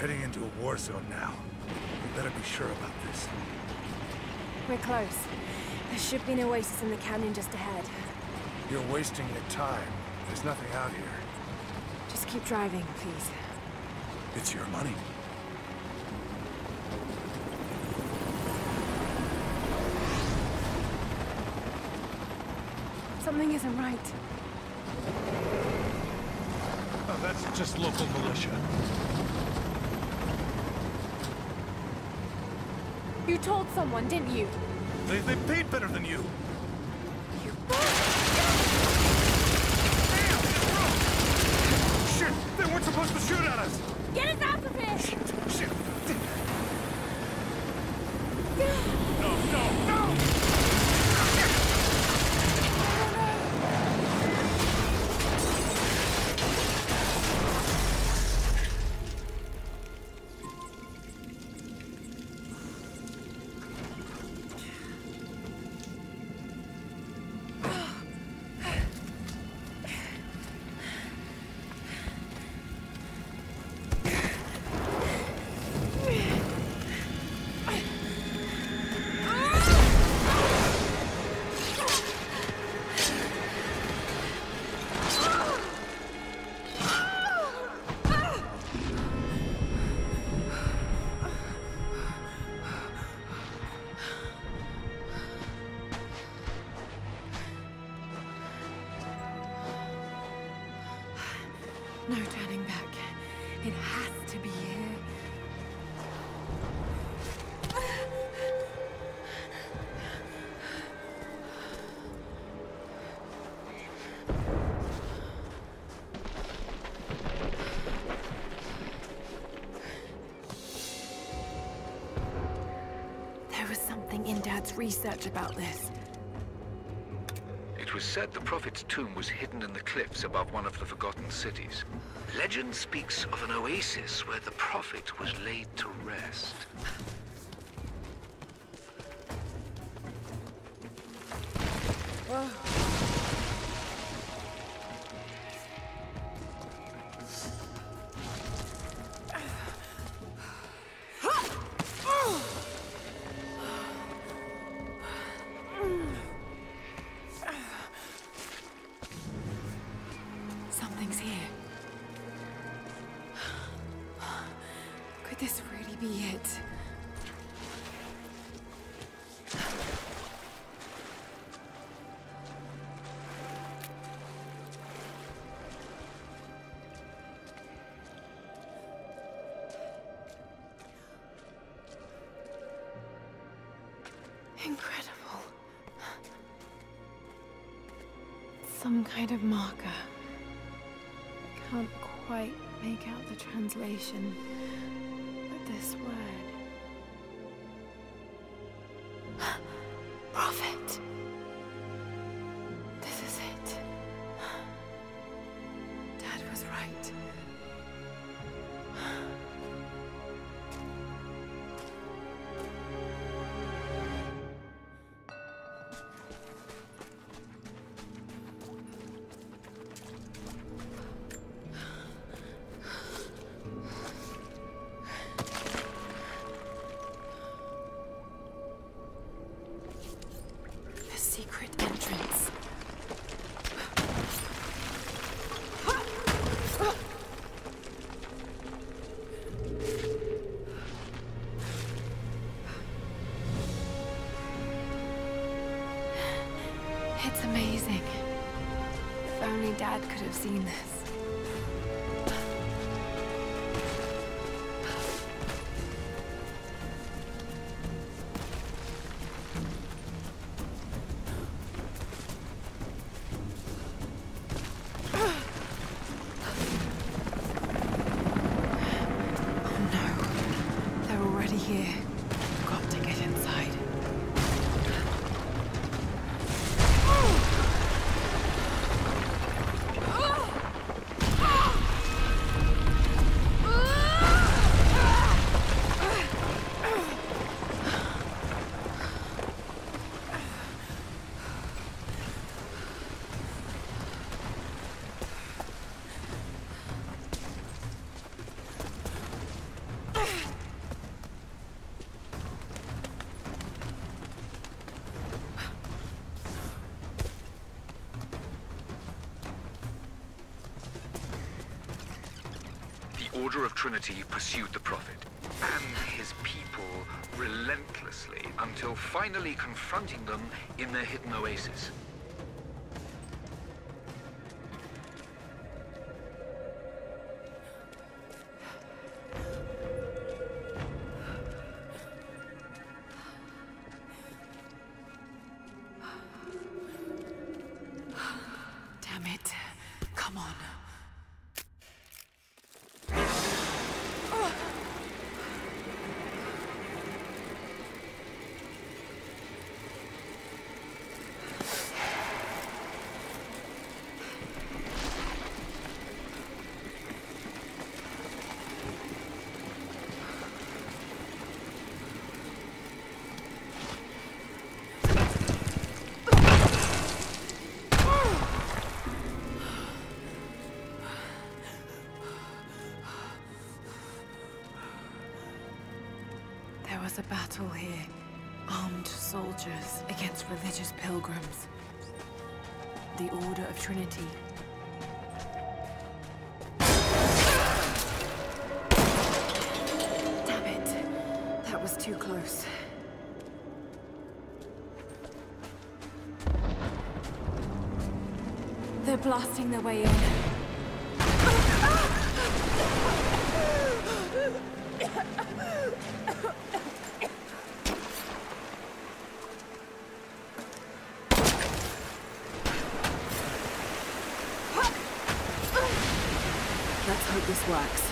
heading into a war zone now. We better be sure about this. We're close. There should be an oasis in the canyon just ahead. You're wasting your time. There's nothing out here. Just keep driving, please. It's your money. Something isn't right. Oh, that's just local militia. You told someone, didn't you? They paid better than you. Shit! They weren't supposed to shoot at us! Get us out of here! Shit! No turning back. It has to be here. There was something in Dad's research about this. It was said the Prophet's tomb was hidden in the cliffs above one of the forgotten cities. Legend speaks of an oasis where the Prophet was laid to rest. Something's here. Could this really be it? Incredible. Some kind of marker. Can't quite make out the translation, but this word... Prophet! This is it. Dad was right. Secret entrance. It's amazing. If only Dad could have seen this. Here. Got to get inside. Order of Trinity pursued the Prophet and his people relentlessly until finally confronting them in their hidden oasis. Damn it. Come on. There was a battle here. Armed soldiers against religious pilgrims. The Order of Trinity. Damn it. That was too close. They're blasting their way in. Let's hope this works.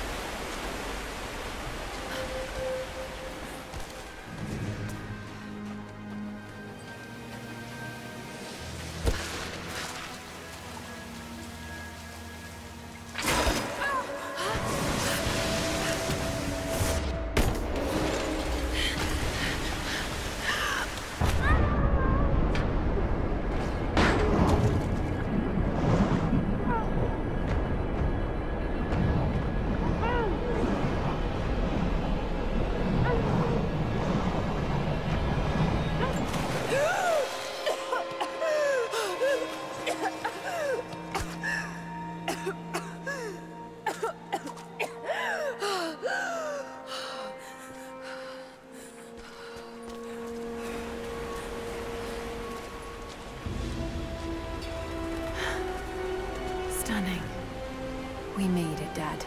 Stunning. We made it, Dad.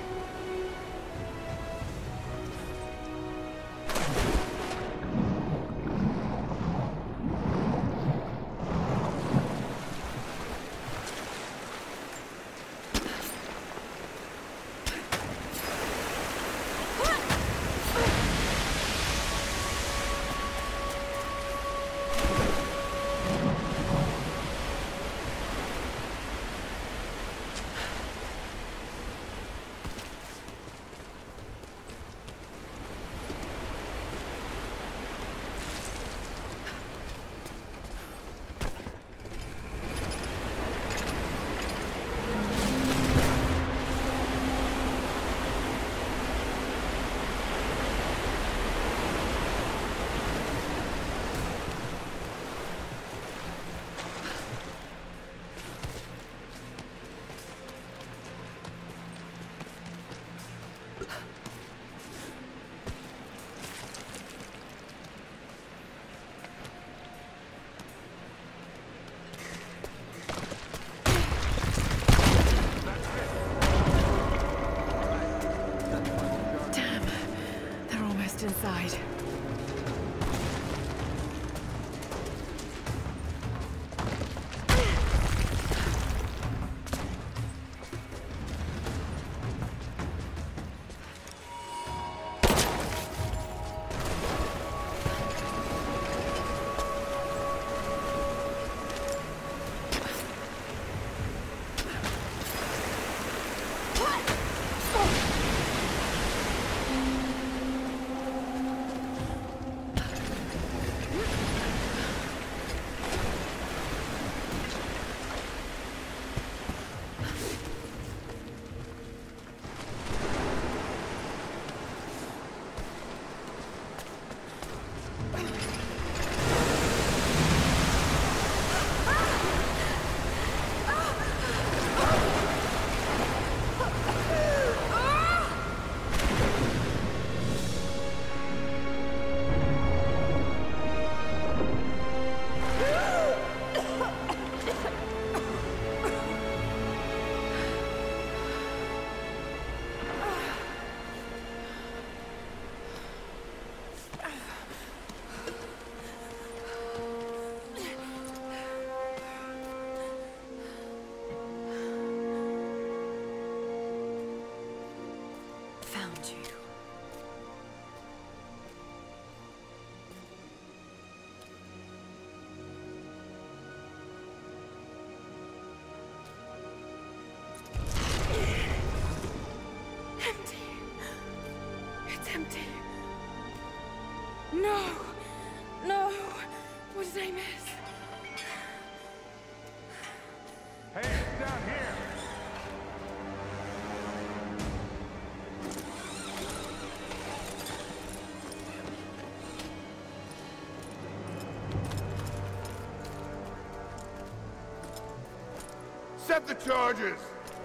Accept the charges!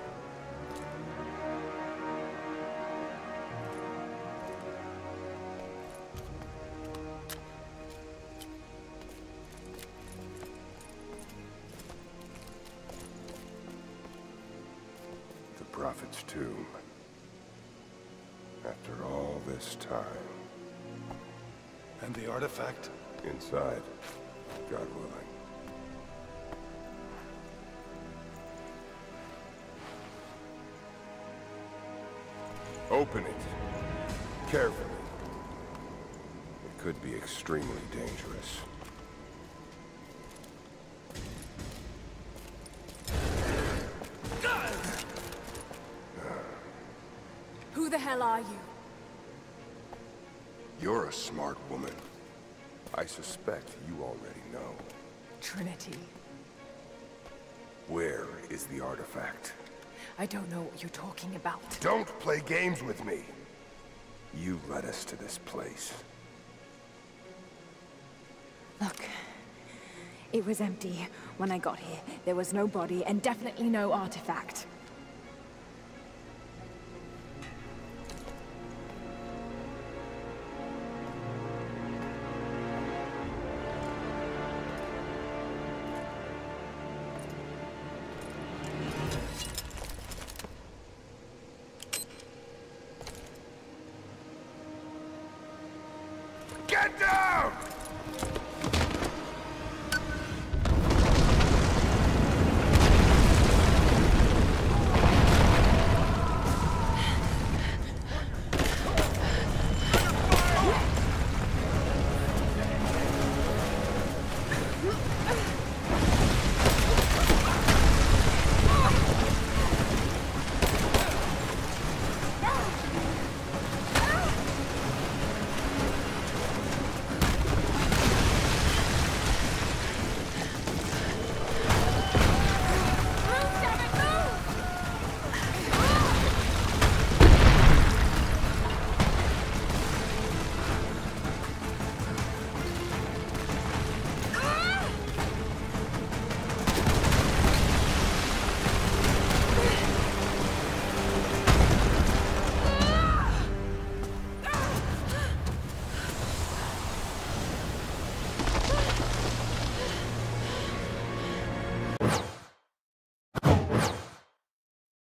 The Prophet's tomb. After all this time. And the artifact? Inside, God willing. Open it. Carefully. It could be extremely dangerous. Who the hell are you? You're a smart woman. I suspect you already know. Trinity. Where is the artifact? I don't know what you're talking about. Don't play games with me! You led us to this place. Look, it was empty when I got here. There was no body and definitely no artifact.